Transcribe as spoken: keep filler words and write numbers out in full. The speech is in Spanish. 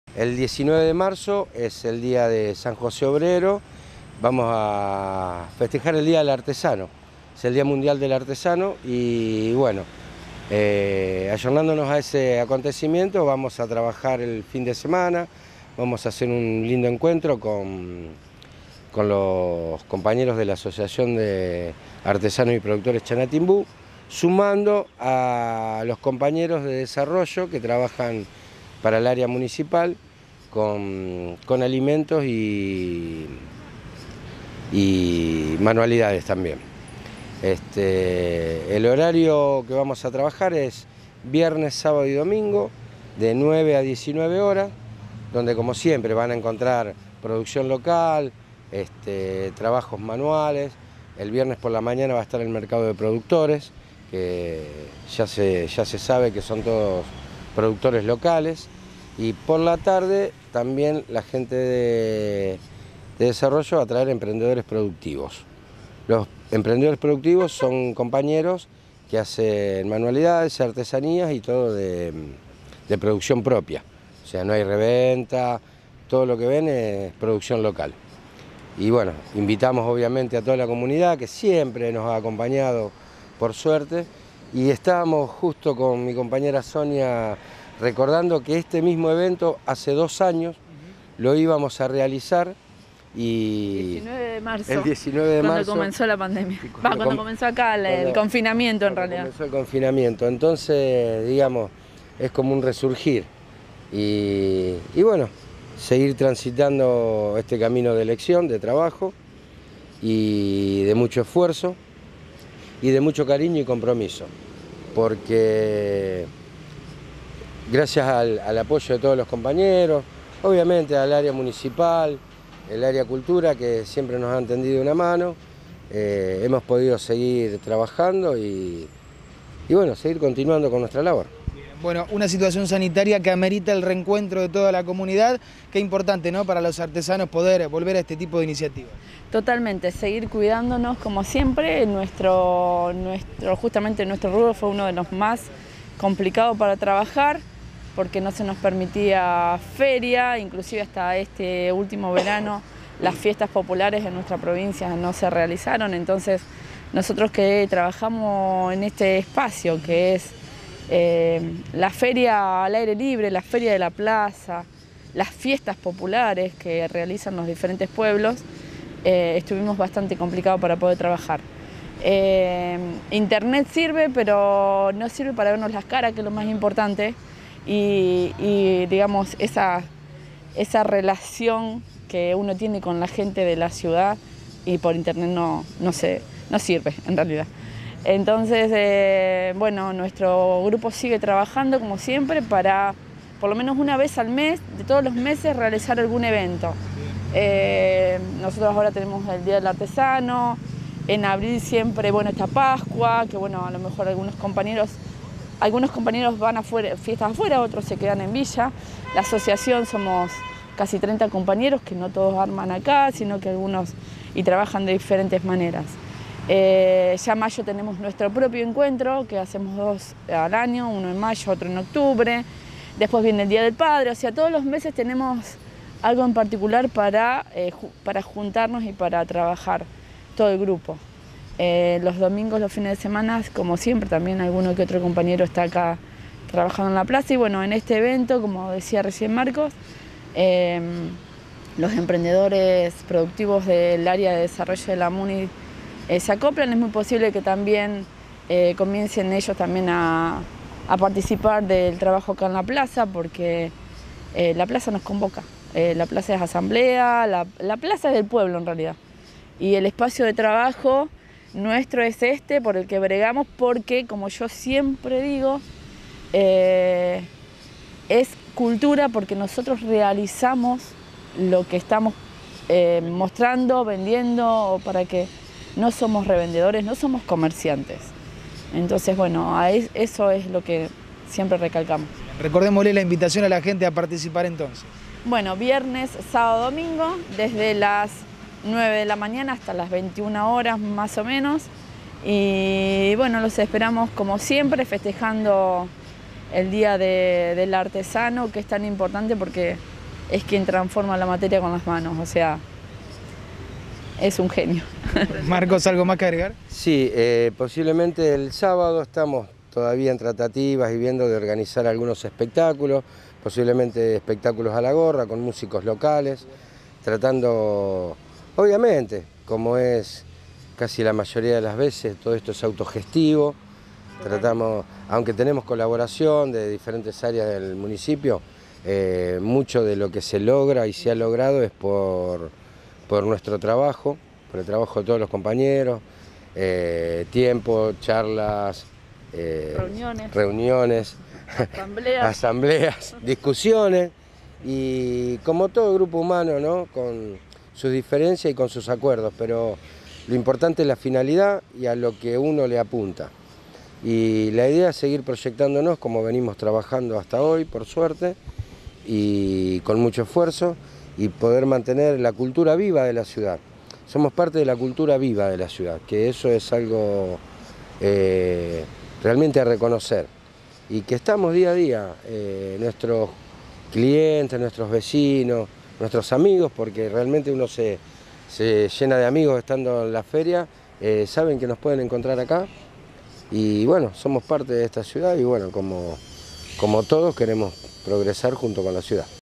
El diecinueve de marzo es el día de San José Obrero, vamos a festejar el Día del Artesano, es el Día Mundial del Artesano y bueno, eh, ayornándonos a ese acontecimiento vamos a trabajar el fin de semana, vamos a hacer un lindo encuentro con, con los compañeros de la Asociación de Artesanos y Productores Chanatimbú, sumando a los compañeros de desarrollo que trabajan para el área municipal con, con alimentos y, y manualidades también. Este, el horario que vamos a trabajar es viernes, sábado y domingo de nueve a diecinueve horas, donde como siempre van a encontrar producción local, este, trabajos manuales. El viernes por la mañana va a estar el mercado de productores, que ya se, ya se sabe que son todos productores locales, y por la tarde también la gente de, de desarrollo va a traer emprendedores productivos. Los emprendedores productivos son compañeros que hacen manualidades, artesanías y todo de, de producción propia, o sea, no hay reventa, todo lo que ven es producción local. Y bueno, invitamos obviamente a toda la comunidad que siempre nos ha acompañado por suerte, y estábamos justo con mi compañera Sonia recordando que este mismo evento hace dos años lo íbamos a realizar y diecinueve de marzo, el diecinueve de cuando marzo, comenzó la pandemia, cuando, Va, cuando com comenzó acá el, cuando, el confinamiento en realidad. Comenzó el confinamiento, entonces digamos es como un resurgir y, y bueno, seguir transitando este camino de elección, de trabajo y de mucho esfuerzo y de mucho cariño y compromiso, porque gracias al, al apoyo de todos los compañeros, obviamente al área municipal, el área cultura que siempre nos han tendido una mano, eh, hemos podido seguir trabajando y, y bueno, seguir continuando con nuestra labor. Bueno, una situación sanitaria que amerita el reencuentro de toda la comunidad. Qué importante, ¿no?, para los artesanos poder volver a este tipo de iniciativas. Totalmente, seguir cuidándonos como siempre. Nuestro, nuestro, justamente nuestro rubro fue uno de los más complicados para trabajar porque no se nos permitía feria, inclusive hasta este último verano las fiestas populares en nuestra provincia no se realizaron. Entonces nosotros que trabajamos en este espacio que es Eh, la feria al aire libre, la feria de la plaza, las fiestas populares que realizan los diferentes pueblos, eh, estuvimos bastante complicados para poder trabajar. Eh, internet sirve, pero no sirve para vernos las caras, que es lo más importante, y, y digamos, esa, esa relación que uno tiene con la gente de la ciudad y por internet no, no, se, no sirve en realidad. Entonces, eh, bueno, nuestro grupo sigue trabajando como siempre para, por lo menos una vez al mes, de todos los meses, realizar algún evento. Eh, nosotros ahora tenemos el Día del Artesano, en abril siempre, bueno, está Pascua, que bueno, a lo mejor algunos compañeros, algunos compañeros van a fuera, fiestas afuera, otros se quedan en Villa. La asociación somos casi treinta compañeros, que no todos arman acá, sino que algunos y trabajan de diferentes maneras. Eh, ya en mayo tenemos nuestro propio encuentro, que hacemos dos al año, uno en mayo, otro en octubre. Después viene el Día del Padre, o sea, todos los meses tenemos algo en particular para, eh, para juntarnos y para trabajar todo el grupo. Eh, los domingos, los fines de semana, como siempre, también alguno que otro compañero está acá trabajando en la plaza. Y bueno, en este evento, como decía recién Marcos, eh, los emprendedores productivos del área de desarrollo de la MUNI Eh, se acoplan. Es muy posible que también eh, comiencen ellos también a, a participar del trabajo acá en la plaza, porque eh, la plaza nos convoca. Eh, la plaza es asamblea, la, la plaza es del pueblo en realidad. Y el espacio de trabajo nuestro es este, por el que bregamos, porque como yo siempre digo, eh, es cultura porque nosotros realizamos lo que estamos eh, mostrando, vendiendo, para que no somos revendedores, no somos comerciantes. Entonces, bueno, eso es lo que siempre recalcamos. Recordémosle la invitación a la gente a participar entonces. Bueno, viernes, sábado, domingo, desde las nueve de la mañana hasta las veintiuna horas más o menos. Y bueno, los esperamos como siempre, festejando el Día de, del Artesano, que es tan importante porque es quien transforma la materia con las manos, o sea, es un genio. Marcos, ¿algo más que agregar? Sí, eh, posiblemente el sábado estamos todavía en tratativas y viendo de organizar algunos espectáculos, posiblemente espectáculos a la gorra con músicos locales, tratando, obviamente, como es casi la mayoría de las veces, todo esto es autogestivo, tratamos, aunque tenemos colaboración de diferentes áreas del municipio, eh, mucho de lo que se logra y se ha logrado es por, por nuestro trabajo, por el trabajo de todos los compañeros, eh, tiempo, charlas, eh, reuniones, reuniones asambleas. asambleas, discusiones y como todo grupo humano, ¿no? Con sus diferencias y con sus acuerdos, pero lo importante es la finalidad y a lo que uno le apunta. Y la idea es seguir proyectándonos como venimos trabajando hasta hoy, por suerte, y con mucho esfuerzo, y poder mantener la cultura viva de la ciudad. Somos parte de la cultura viva de la ciudad, que eso es algo eh, realmente a reconocer. Y que estamos día a día, eh, nuestros clientes, nuestros vecinos, nuestros amigos, porque realmente uno se, se llena de amigos estando en la feria, eh, saben que nos pueden encontrar acá. Y bueno, somos parte de esta ciudad y bueno, como, como todos queremos progresar junto con la ciudad.